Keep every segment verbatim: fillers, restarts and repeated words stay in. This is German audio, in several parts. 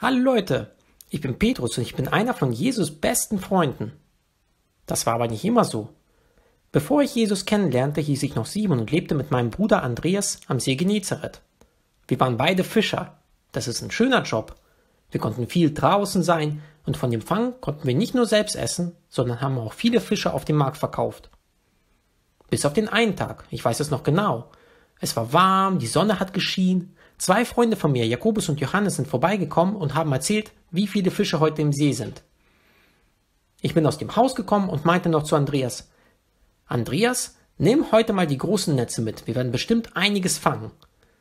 Hallo Leute, ich bin Petrus und ich bin einer von Jesus' besten Freunden. Das war aber nicht immer so. Bevor ich Jesus kennenlernte, hieß ich noch Simon und lebte mit meinem Bruder Andreas am See Genezareth. Wir waren beide Fischer. Das ist ein schöner Job. Wir konnten viel draußen sein und von dem Fang konnten wir nicht nur selbst essen, sondern haben auch viele Fische auf dem Markt verkauft. Bis auf den einen Tag, ich weiß es noch genau. Es war warm, die Sonne hat geschienen. Zwei Freunde von mir, Jakobus und Johannes, sind vorbeigekommen und haben erzählt, wie viele Fische heute im See sind. Ich bin aus dem Haus gekommen und meinte noch zu Andreas, Andreas, nimm heute mal die großen Netze mit, wir werden bestimmt einiges fangen.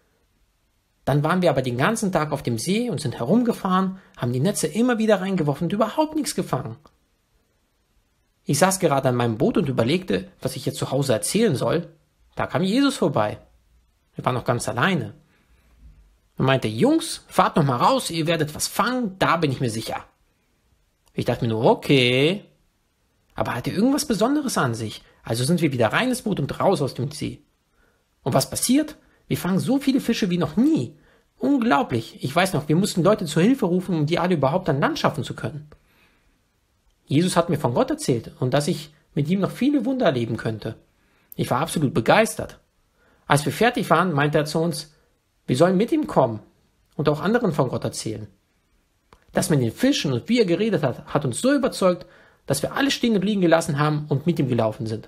Dann waren wir aber den ganzen Tag auf dem See und sind herumgefahren, haben die Netze immer wieder reingeworfen und überhaupt nichts gefangen. Ich saß gerade an meinem Boot und überlegte, was ich jetzt zu Hause erzählen soll. Da kam Jesus vorbei. Wir waren noch ganz alleine. Er meinte, Jungs, fahrt noch mal raus, ihr werdet was fangen, da bin ich mir sicher. Ich dachte mir nur, okay. Aber er hatte irgendwas Besonderes an sich. Also sind wir wieder rein ins Boot und raus aus dem See. Und was passiert? Wir fangen so viele Fische wie noch nie. Unglaublich. Ich weiß noch, wir mussten Leute zur Hilfe rufen, um die alle überhaupt an Land schaffen zu können. Jesus hat mir von Gott erzählt und dass ich mit ihm noch viele Wunder erleben könnte. Ich war absolut begeistert. Als wir fertig waren, meinte er zu uns, wir sollen mit ihm kommen und auch anderen von Gott erzählen. Das mit den Fischen und wie er geredet hat, hat uns so überzeugt, dass wir alle stehen und liegen gelassen haben und mit ihm gelaufen sind.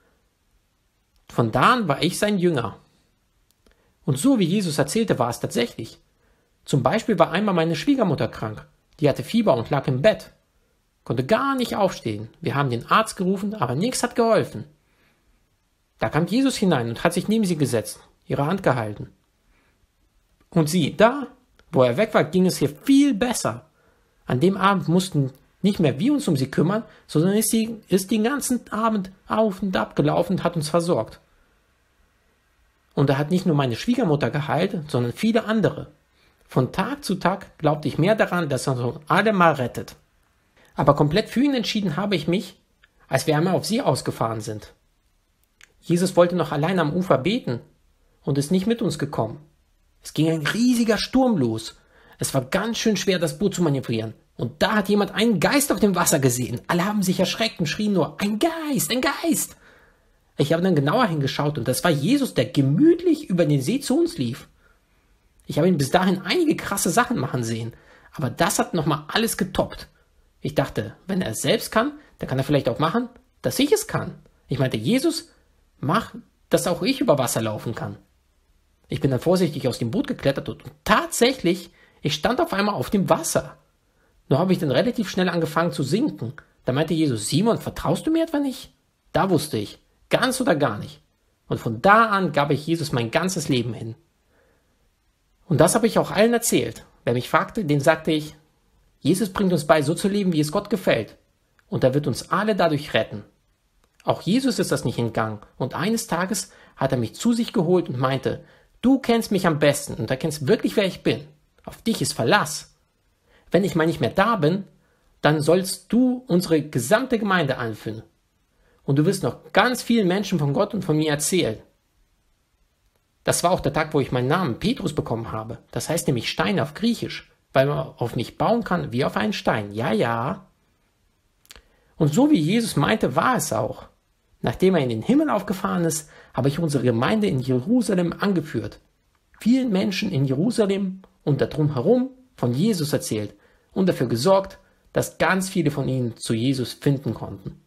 Von da an war ich sein Jünger. Und so wie Jesus erzählte, war es tatsächlich. Zum Beispiel war einmal meine Schwiegermutter krank. Die hatte Fieber und lag im Bett. Konnte gar nicht aufstehen. Wir haben den Arzt gerufen, aber nichts hat geholfen. Da kam Jesus hinein und hat sich neben sie gesetzt, ihre Hand gehalten. Und sie, da, wo er weg war, ging es ihr viel besser. An dem Abend mussten nicht mehr wir uns um sie kümmern, sondern ist sie ist den ganzen Abend auf und ab gelaufen und hat uns versorgt. Und er hat nicht nur meine Schwiegermutter geheilt, sondern viele andere. Von Tag zu Tag glaubte ich mehr daran, dass er uns alle mal rettet. Aber komplett für ihn entschieden habe ich mich, als wir einmal auf See ausgefahren sind. Jesus wollte noch allein am Ufer beten und ist nicht mit uns gekommen. Es ging ein riesiger Sturm los. Es war ganz schön schwer, das Boot zu manövrieren. Und da hat jemand einen Geist auf dem Wasser gesehen. Alle haben sich erschreckt und schrien nur, ein Geist, ein Geist. Ich habe dann genauer hingeschaut und das war Jesus, der gemütlich über den See zu uns lief. Ich habe ihn bis dahin einige krasse Sachen machen sehen, aber das hat nochmal alles getoppt. Ich dachte, wenn er es selbst kann, dann kann er vielleicht auch machen, dass ich es kann. Ich meinte, Jesus, mach, dass auch ich über Wasser laufen kann. Ich bin dann vorsichtig aus dem Boot geklettert und tatsächlich, ich stand auf einmal auf dem Wasser. Nur habe ich dann relativ schnell angefangen zu sinken. Da meinte Jesus, Simon, vertraust du mir etwa nicht? Da wusste ich, ganz oder gar nicht. Und von da an gab ich Jesus mein ganzes Leben hin. Und das habe ich auch allen erzählt. Wer mich fragte, den sagte ich, Jesus bringt uns bei, so zu leben, wie es Gott gefällt. Und er wird uns alle dadurch retten. Auch Jesus ist das nicht entgangen. Und eines Tages hat er mich zu sich geholt und meinte, du kennst mich am besten und erkennst wirklich, wer ich bin. Auf dich ist Verlass. Wenn ich mal nicht mehr da bin, dann sollst du unsere gesamte Gemeinde anführen. Und du wirst noch ganz vielen Menschen von Gott und von mir erzählen. Das war auch der Tag, wo ich meinen Namen Petrus bekommen habe. Das heißt nämlich Stein auf Griechisch, weil man auf mich bauen kann wie auf einen Stein. Ja, ja. Und so wie Jesus meinte, war es auch. Nachdem er in den Himmel aufgefahren ist, habe ich unsere Gemeinde in Jerusalem angeführt. Vielen Menschen in Jerusalem und darum herum von Jesus erzählt und dafür gesorgt, dass ganz viele von ihnen zu Jesus finden konnten.